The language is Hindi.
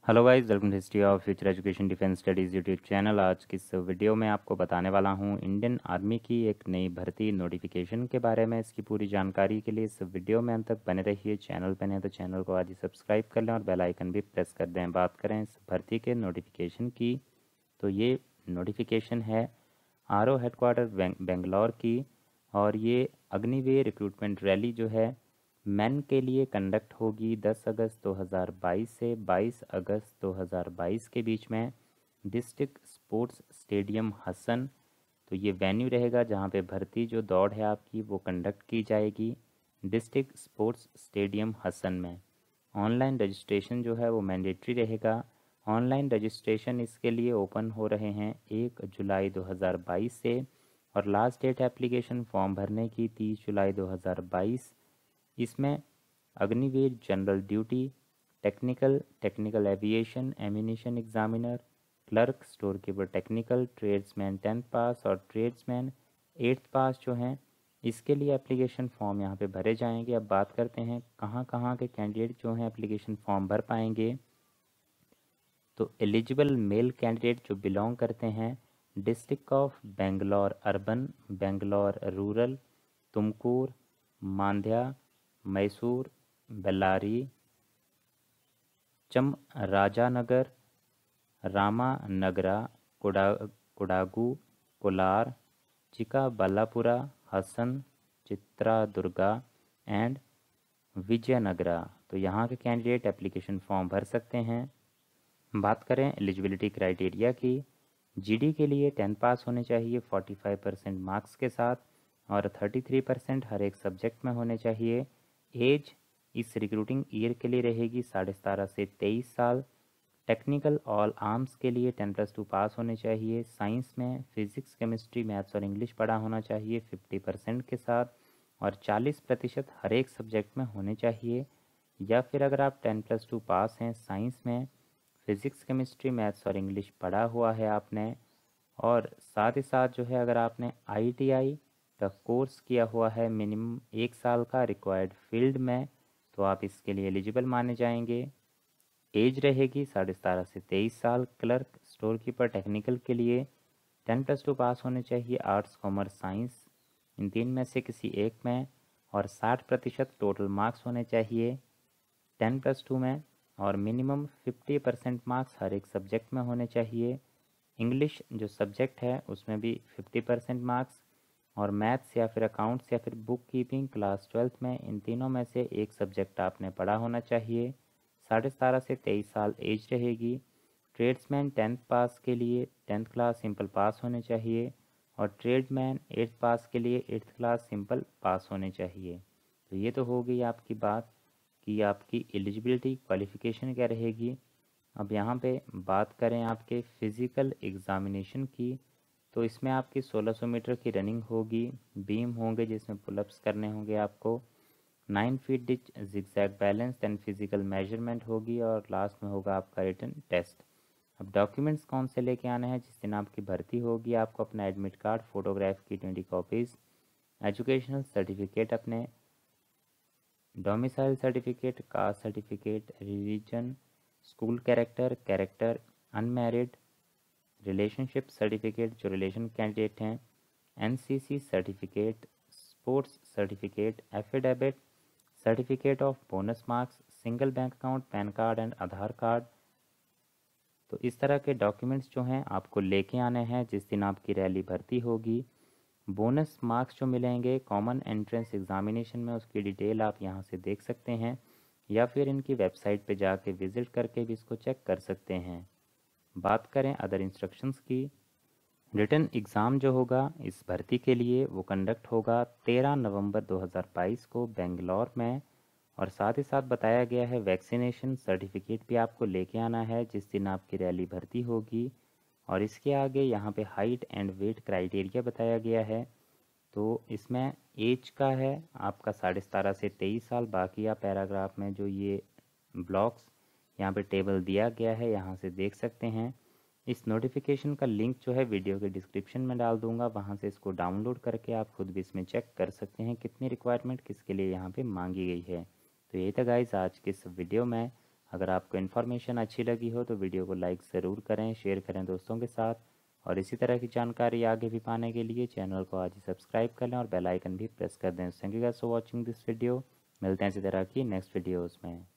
Hello guys, welcome to history of future education defence studies YouTube channel. आज की इस वीडियो में आपको बताने वाला हूं इंडियन आर्मी की एक नई भर्ती नोटिफिकेशन के बारे में। इसकी पूरी जानकारी के लिए इस वीडियो में अंत तक बने रहिए। चैनल पर नहीं तो चैनल को आज ही सब्सक्राइब कर लें और बेल आइकन भी प्रेस कर दें। बात करें इस भर्ती के नोटिफिकेशन की, तो ये नोटिफिकेशन है आरओ हेडक्वार्टर बेंगलोर की, और ये अग्निवीर रिक्रूटमेंट रैली जो है मैन के लिए कंडक्ट होगी 10 अगस्त 2022 से 22 अगस्त 2022 के बीच में डिस्ट्रिक्ट स्पोर्ट्स स्टेडियम हसन। तो ये वेन्यू रहेगा जहाँ पे भर्ती जो दौड़ है आपकी वो कंडक्ट की जाएगी डिस्ट्रिक्ट स्पोर्ट्स स्टेडियम हसन में। ऑनलाइन रजिस्ट्रेशन जो है वो मैंडेटरी रहेगा। ऑनलाइन रजिस्ट्रेशन इसके लिए ओपन हो रहे हैं 1 जुलाई 2022 से, और लास्ट डेट एप्लीकेशन फॉर्म भरने की 30 जुलाई 2022। इसमें Agniveer general duty, technical aviation ammunition examiner, clerk store keeper technical, tradesman 10th pass और ट्रेड्समैन 8th पास जो हैं इसके लिए एप्लीकेशन फॉर्म यहाँ पे भरे जाएंगे। अब बात करते हैं कहाँ कहाँ के कैंडिडेट जो हैं एप्लीकेशन फॉर्म भर पाएंगे। तो एलिजिबल मेल कैंडिडेट जो बिलोंग करते हैं district of Bangalore urban, Bangalore rural, Tumkur, Mandya, Mysore, Bellary, Chamarajanagar, Ramanagara, Kodagu, Kolar, Chikkaballapura, Hassan, Chitradurga and Vijayanagara. तो यहाँ के कैंडिडेट एप्लीकेशन फॉर्म भर सकते हैं। बात करें एलिजिबिलिटी क्राइटेरिया की, जीडी के लिए 10th पास होने चाहिए 45% मार्क्स के साथ, और 33% हर एक सब्जेक्ट में होने चाहिए। एज इस रिक्रूटिंग ईयर के लिए रहेगी 17.5 से 23 साल। टेक्निकल ऑल आर्म्स के लिए 10+2 पास होने चाहिए। साइंस में फिजिक्स, केमिस्ट्री, मैथ्स और इंग्लिश पढ़ा होना चाहिए 50% के साथ, और 40% हर एक सब्जेक्ट में होने चाहिए। या फिर अगर आप 10+2 पास हैं साइंस में, फिज़िक्स, केमिस्ट्री, मैथ्स और इंग्लिश पढ़ा हुआ है आपने, और साथ ही साथ जो है अगर आपने आईटीआई का कोर्स किया हुआ है मिनिमम 1 साल का रिक्वायर्ड फील्ड में, तो आप इसके लिए एलिजिबल माने जाएंगे। एज रहेगी 17.5 से 23 साल। क्लर्क स्टोर कीपर टेक्निकल के लिए 10+2 पास होने चाहिए आर्ट्स, कॉमर्स, साइंस इन तीन में से किसी एक में, और 60% टोटल मार्क्स होने चाहिए 10+2 में, और मिनिमम 50% मार्क्स हर एक सब्जेक्ट में होने चाहिए। इंग्लिश जो सब्जेक्ट है उसमें भी 50% मार्क्स, और मैथ्स या फिर अकाउंट्स या फिर बुक कीपिंग क्लास 12th में इन तीनों में से एक सब्जेक्ट आपने पढ़ा होना चाहिए। 17.5 से 23 साल एज रहेगी। ट्रेड्समैन 10th पास के लिए 10th क्लास सिंपल पास होने चाहिए, और ट्रेडमैन 8th पास के लिए 8th क्लास सिंपल पास होने चाहिए। तो ये तो हो गई आपकी बात कि आपकी एलिजिबिलिटी क्वालिफ़िकेशन क्या रहेगी। अब यहाँ पे बात करें आपके फ़िज़िकल एग्ज़ामिनेशन की, तो इसमें आपकी 1600 मीटर की रनिंग होगी, बीम होंगे जिसमें पुलअप्स करने होंगे आपको, 9 feet ditch zigzag balance, then physical measurement होगी, और लास्ट में होगा आपका रिटन टेस्ट। अब डॉक्यूमेंट्स कौन से लेके आने हैं जिस दिन आपकी भर्ती होगी। आपको अपना एडमिट कार्ड, फोटोग्राफ की 20 कॉपीज़, एजुकेशनल सर्टिफिकेट अपने, domicile certificate, caste certificate, religion, school character unmarried, relationship certificate जो रिलेशन कैंडिडेट हैं, NCC certificate, sports certificate, affidavit, certificate of bonus marks, single bank account, PAN card and Aadhaar card. तो इस तरह के डॉक्यूमेंट्स जो हैं आपको लेके आने हैं जिस दिन आपकी रैली भर्ती होगी। बोनस मार्क्स जो मिलेंगे कॉमन एंट्रेंस एग्जामिनेशन में, उसकी डिटेल आप यहाँ से देख सकते हैं, या फिर इनकी वेबसाइट पे जाके विज़िट करके भी इसको चेक कर सकते हैं। बात करें अदर इंस्ट्रक्शंस की, रिटन एग्ज़ाम जो होगा इस भर्ती के लिए वो कंडक्ट होगा 13 नवंबर 2022 को बेंगलोर में, और साथ ही साथ बताया गया है वैक्सीनेशन सर्टिफिकेट भी आपको लेके आना है जिस दिन आपकी रैली भर्ती होगी। और इसके आगे यहाँ पे हाइट एंड वेट क्राइटेरिया बताया गया है। तो इसमें एज का है आपका 17.5 से 23 साल। बाकी आप पैराग्राफ में जो ये ब्लॉक्स यहाँ पे टेबल दिया गया है यहाँ से देख सकते हैं। इस नोटिफिकेशन का लिंक जो है वीडियो के डिस्क्रिप्शन में डाल दूंगा, वहाँ से इसको डाउनलोड करके आप खुद भी इसमें चेक कर सकते हैं कितनी रिक्वायरमेंट किसके लिए यहाँ पे मांगी गई है। तो यही था गाइस आज के इस वीडियो में। अगर आपको इन्फॉर्मेशन अच्छी लगी हो तो वीडियो को लाइक ज़रूर करें, शेयर करें दोस्तों के साथ, और इसी तरह की जानकारी आगे भी पाने के लिए चैनल को आज ही सब्सक्राइब कर लें और बेल आइकन भी प्रेस कर दें। Thank you guys for watching this video. मिलते हैं इसी तरह की नेक्स्ट वीडियोज़ में।